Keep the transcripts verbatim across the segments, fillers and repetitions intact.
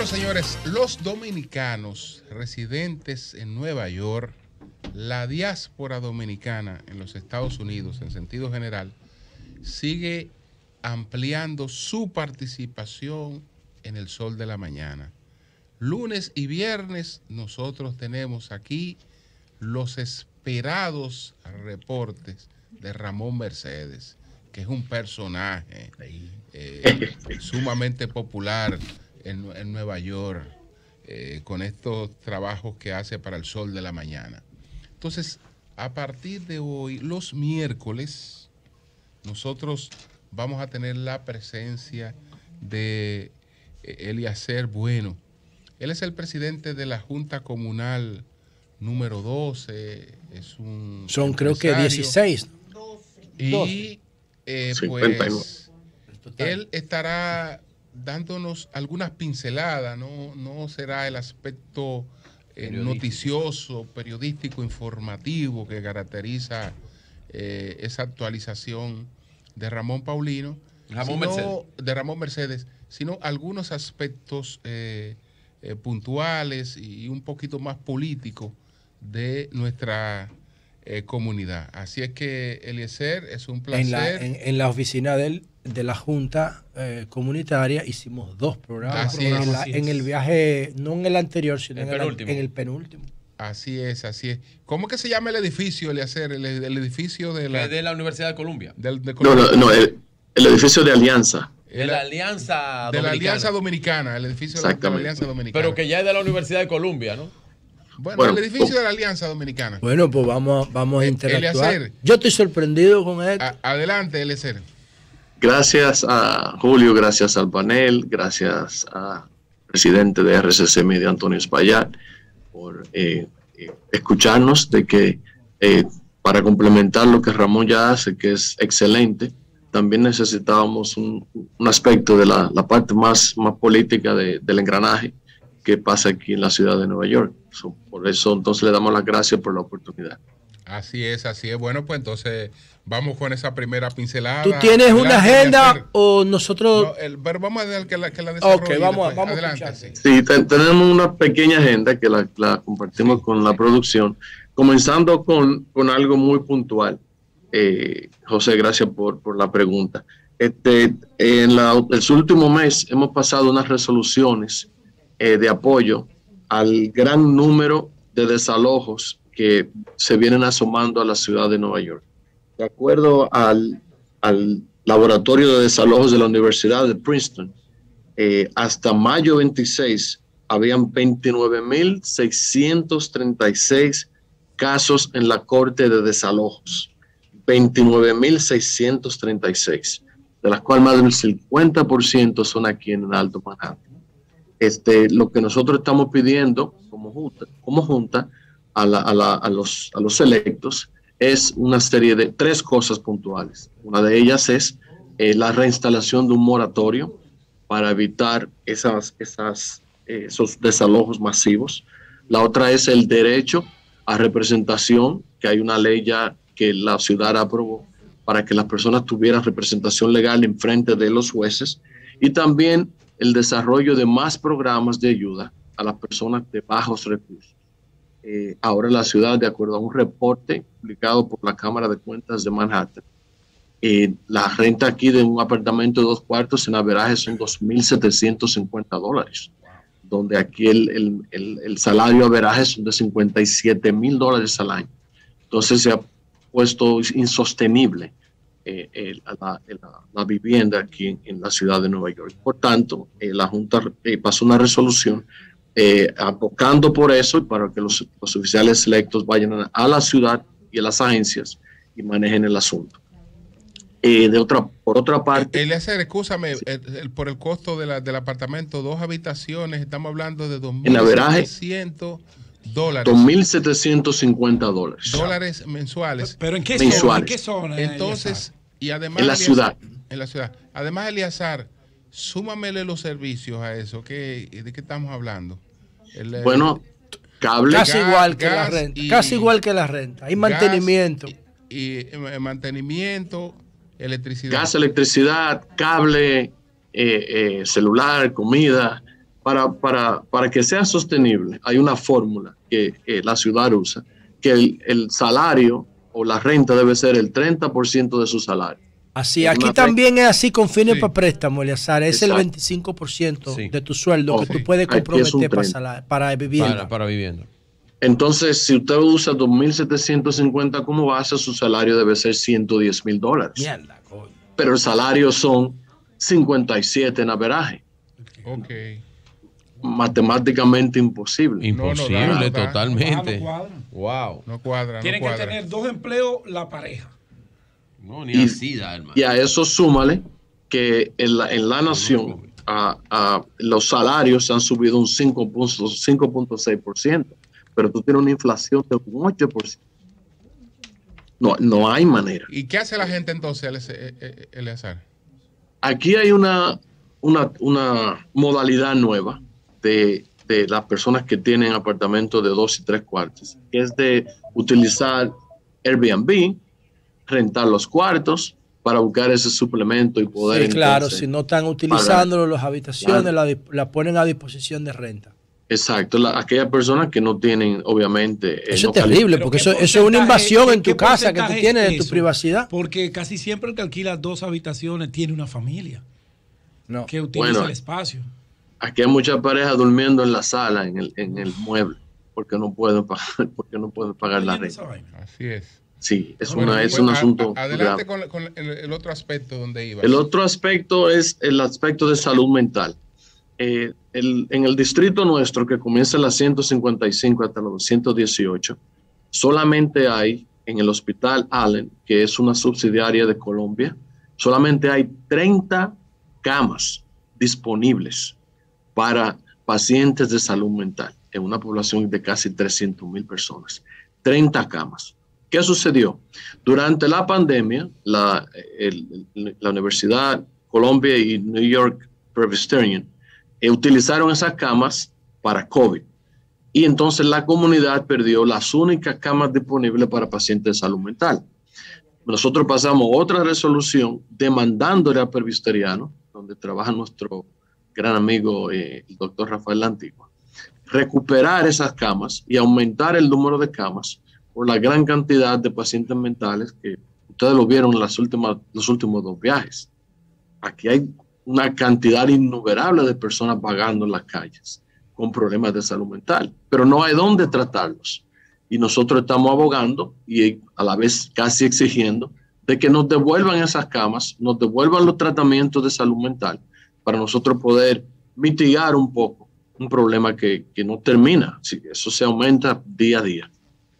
señores, los dominicanos residentes en Nueva York, la diáspora dominicana en los Estados Unidos, en sentido general, sigue ampliando su participación en el Sol de la Mañana. Lunes y viernes nosotros tenemos aquí los esperados reportes de Ramón Mercedes, que es un personaje eh, sumamente popular en, en Nueva York, eh, con estos trabajos que hace para el Sol de la Mañana. Entonces, a partir de hoy, los miércoles, nosotros vamos a tener la presencia de Eliezer Bueno. Él es el presidente de la Junta Comunal número doce. Es un Son creo que dieciséis. Y eh, pues él estará dándonos algunas pinceladas, no, no será el aspecto eh, noticioso, periodístico, informativo que caracteriza eh, esa actualización de Ramón Paulino, Ramón sino, Mercedes. de Ramón Mercedes, sino algunos aspectos eh, eh, puntuales y un poquito más políticos de nuestra eh, comunidad. Así es que, Eliezer, es un placer. En la, en, en la oficina del, de la Junta eh, Comunitaria hicimos dos programas. Así en, es, la, así en es. el viaje, no en el anterior, sino El en, el, penúltimo. en el penúltimo. Así es, así es. ¿Cómo que se llama el edificio, Eliezer? El, el edificio de la, Es de la Universidad de Columbia. del- de No, no, no, el, el edificio de Alianza. De la Alianza de la Dominicana. Alianza Dominicana, el edificio de la, de la Exactamente. Alianza Dominicana. Pero que ya es de la Universidad de Columbia, ¿no? Bueno, Bueno, el edificio oh. de la Alianza Dominicana. Bueno, pues vamos, vamos a Eh, interactuar. Eliezer. Yo estoy sorprendido con esto. A- adelante, Eliezer. Gracias a Julio, gracias al panel, gracias al presidente de R C C Media, Antonio Espaillat, por eh, eh, escucharnos de que eh, para complementar lo que Ramón ya hace, que es excelente, también necesitábamos un, un aspecto de la, la parte más, más política de, del engranaje que pasa aquí en la ciudad de Nueva York. So, por eso entonces le damos las gracias por la oportunidad. Así es, así es. Bueno, pues entonces vamos con esa primera pincelada. ¿Tú tienes una Adelante, agenda Eliezer. o nosotros...? No, el- pero vamos a dejar que la, que la desarrolle. Ok, vamos a- después. vamos a Adelante, escucharte. sí. Sí, te- tenemos una pequeña agenda que la, la compartimos con la producción, comenzando con, con algo muy puntual. Eh, José, gracias por, por la pregunta. Este, en la, el último mes hemos pasado unas resoluciones eh, de apoyo al gran número de desalojos que se vienen asomando a la ciudad de Nueva York. De acuerdo al, al laboratorio de desalojos de la Universidad de Princeton, eh, hasta mayo veintiséis habían veintinueve mil seiscientos treinta y seis casos en la Corte de Desalojos. veintinueve mil seiscientos treinta y seis, de las cuales más del cincuenta por ciento son aquí en el Alto Manhattan. Este, lo que nosotros estamos pidiendo como junta, como junta a, la, a, la, a, los, a los electos es una serie de tres cosas puntuales. Una de ellas es eh, la reinstalación de un moratorio para evitar esas, esas, eh, esos desalojos masivos. La otra es el derecho a representación, que hay una ley ya que la ciudad aprobó para que las personas tuvieran representación legal en frente de los jueces, y también el desarrollo de más programas de ayuda a las personas de bajos recursos. Eh, ahora la ciudad, de acuerdo a un reporte publicado por la Cámara de Cuentas de Manhattan, eh, la renta aquí de un apartamento de dos cuartos en averaje son dos mil setecientos cincuenta dólares, donde aquí el, el, el, el salario averaje son de cincuenta y siete mil dólares al año. Entonces se ha puesto insostenible eh, eh, la, la, la vivienda aquí en, en la ciudad de Nueva York. Por tanto, eh, la Junta eh, pasó una resolución eh, abocando por eso, para que los, los oficiales electos vayan a, a la ciudad y a las agencias y manejen el asunto. Eh, de otra, por otra parte... Eliezer, escúchame, sí. el, el, por el costo de la, del apartamento, dos habitaciones, estamos hablando de dos mil setecientos dólares. dos mil setecientos cincuenta dólares. Dólares mensuales. ¿Pero en qué mensuales. zona? ¿En qué zona? Entonces, y además... En la Eliezer, ciudad. En la ciudad. Además, Eliezer, súmamele los servicios a eso. ¿Qué, ¿De qué estamos hablando? El, bueno, cable. Casi gas, igual que gas la renta. Y, casi igual que la renta. Hay mantenimiento. Y, y, y mantenimiento, electricidad. Gas, electricidad, cable, eh, eh, celular, comida, para, para, para que sea sostenible, hay una fórmula que eh, la ciudad usa, que el, el salario o la renta debe ser el treinta por ciento de su salario. Así, es aquí también renta. Es así con fines sí. para préstamo, Eleazar, es Exacto. el veinticinco por ciento sí. de tu sueldo okay. que tú puedes comprometer para, salar, para vivienda. Para, para vivienda. Entonces, si usted usa dos mil setecientos cincuenta como base, su salario debe ser ciento diez mil dólares. Mierda, coño. Pero el salario son cincuenta y siete en averaje. Ok. Matemáticamente imposible. Imposible, no, no, no, totalmente. No cuadra. Wow. No cuadra. Tienen no cuadra. que tener dos empleos la pareja. No, ni y, así da, hermano. Y a eso súmale que en la, en la nación a, a, los salarios han subido un cinco punto seis por ciento, pero tú tienes una inflación de un ocho por ciento. No, no hay manera. ¿Y qué hace la gente entonces, Eleazar? Aquí hay una, una, una modalidad nueva de, de las personas que tienen apartamentos de dos y tres cuartos, que es de utilizar Airbnb, rentar los cuartos para buscar ese suplemento y poder... Sí, claro, entonces, si no están utilizándolo, las habitaciones claro. la, la ponen a disposición de renta. Exacto, la, aquellas personas que no tienen, obviamente... Eso eh, es no terrible, porque eso, eso es una invasión en tu casa que tú tienes, en tu privacidad. Porque casi siempre el que alquila dos habitaciones tiene una familia no. que utiliza bueno, el espacio. Aquí hay muchas parejas durmiendo en la sala, en el, en el mueble, porque no pueden pagar, porque no pueden pagar la renta. Así es. Sí, es, bueno, una, es bueno, un asunto a, adelante con, con el, el otro aspecto donde iba. El otro aspecto es el aspecto de salud mental. Eh, el, en el distrito nuestro, que comienza en la ciento cincuenta y cinco hasta los doscientos dieciocho, solamente hay en el Hospital Allen, que es una subsidiaria de Colombia, solamente hay treinta camas disponibles para pacientes de salud mental en una población de casi trescientas mil personas. treinta camas. ¿Qué sucedió? Durante la pandemia, la, el, la Universidad Columbia y New York Presbyterian eh, utilizaron esas camas para COVID. Y entonces la comunidad perdió las únicas camas disponibles para pacientes de salud mental. Nosotros pasamos otra resolución demandándole al presbiteriano, donde trabaja nuestro gran amigo, eh, el doctor Rafael Lantigua, recuperar esas camas y aumentar el número de camas por la gran cantidad de pacientes mentales que ustedes lo vieron en las últimas, los últimos dos viajes. Aquí hay una cantidad innumerable de personas vagando en las calles con problemas de salud mental, pero no hay dónde tratarlos. Y nosotros estamos abogando y a la vez casi exigiendo de que nos devuelvan esas camas, nos devuelvan los tratamientos de salud mental para nosotros poder mitigar un poco un problema que, que no termina. Sí, eso se aumenta día a día.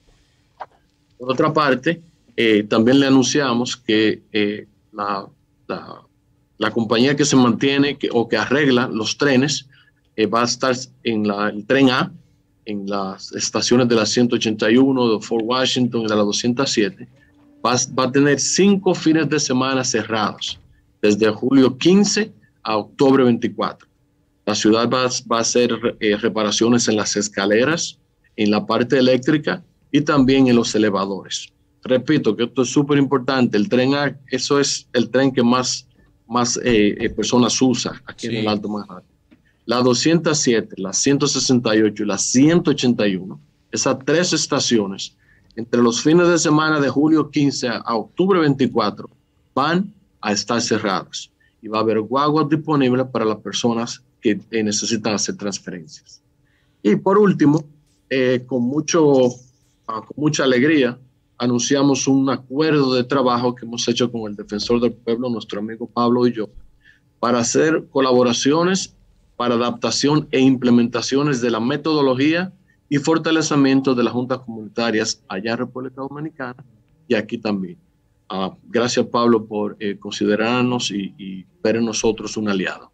Por otra parte, eh, también le anunciamos que eh, la, la, la compañía que se mantiene que, o que arregla los trenes eh, va a estar en la, el tren A, en las estaciones de la ciento ochenta y uno, de Fort Washington y de la doscientos siete. Va, va a tener cinco fines de semana cerrados, desde julio quince a octubre veinticuatro. La ciudad va, va a hacer eh, reparaciones en las escaleras, en la parte eléctrica, y también en los elevadores. Repito que esto es súper importante. El tren A, eso es el tren que más, más eh, eh, personas usa aquí sí. en el Alto Manhattan. La doscientos siete, la ciento sesenta y ocho y la ciento ochenta y uno, esas tres estaciones, entre los fines de semana de julio quince a octubre veinticuatro, van a estar cerradas. Y va a haber guaguas disponibles para las personas que eh, necesitan hacer transferencias. Y por último, eh, con mucho... con mucha alegría, anunciamos un acuerdo de trabajo que hemos hecho con el Defensor del Pueblo, nuestro amigo Pablo y yo, para hacer colaboraciones para adaptación e implementaciones de la metodología y fortalecimiento de las juntas comunitarias allá en República Dominicana y aquí también. Uh, gracias, Pablo, por eh, considerarnos y, y ver en nosotros un aliado.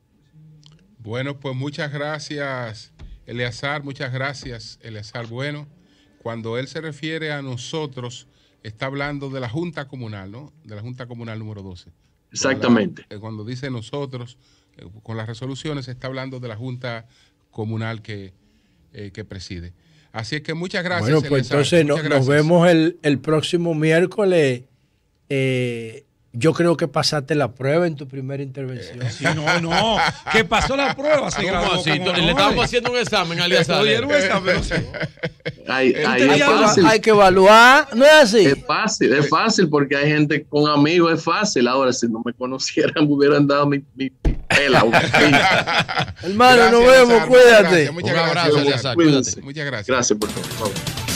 Bueno, pues muchas gracias, Eleazar, muchas gracias, Eleazar Bueno. Cuando él se refiere a nosotros, está hablando de la Junta Comunal, ¿no? De la Junta Comunal número doce. Exactamente. Cuando, cuando dice nosotros, eh, con las resoluciones, está hablando de la Junta Comunal que, eh, que preside. Así es que muchas gracias. Bueno, pues Eleazar, entonces no, nos vemos el, el próximo miércoles, eh, Yo creo que pasaste la prueba en tu primera intervención. Sí, no, no. Que pasó la prueba. Se ¿Cómo así? Le estábamos haciendo un examen al día un examen. Hay, hay, hay que evaluar. No es así. Es fácil, es fácil porque hay gente con amigos, es fácil. Ahora, si no me conocieran, me hubieran dado mi, mi pela. Hermano, nos vemos. Cuídate. Muchas gracias. gracias. Cuídate. Muchas gracias. Gracias por todo.